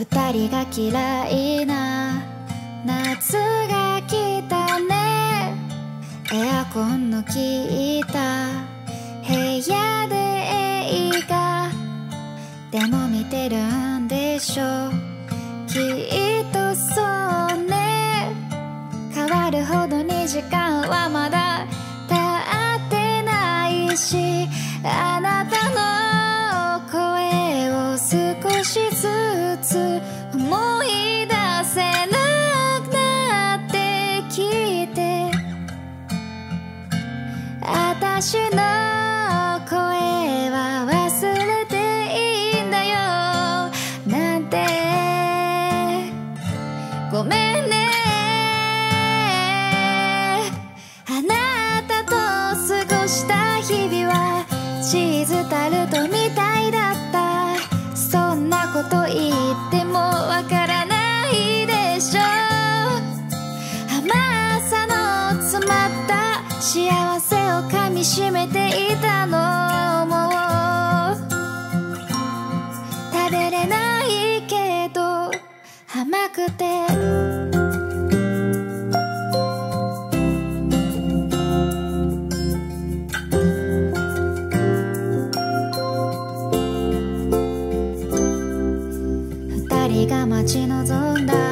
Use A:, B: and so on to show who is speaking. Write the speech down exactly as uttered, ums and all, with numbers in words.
A: 二人が嫌いな夏が来たね。エアコンの効いた部屋で映画でも見てるんでしょ。きっとそうね。変わるほどに時間はまだ経ってないし、あなたの声を少しずつ思い出せなくなってきて、私の声は忘れていいんだよなんて。ごめんね。あなたと過ごした日々はチーズタルトみたいだった。そんなこと言ってもわからないでしょ。甘さの詰まった幸せを噛みしめていたのも食べれないけど甘くて。二人が待ち望んだ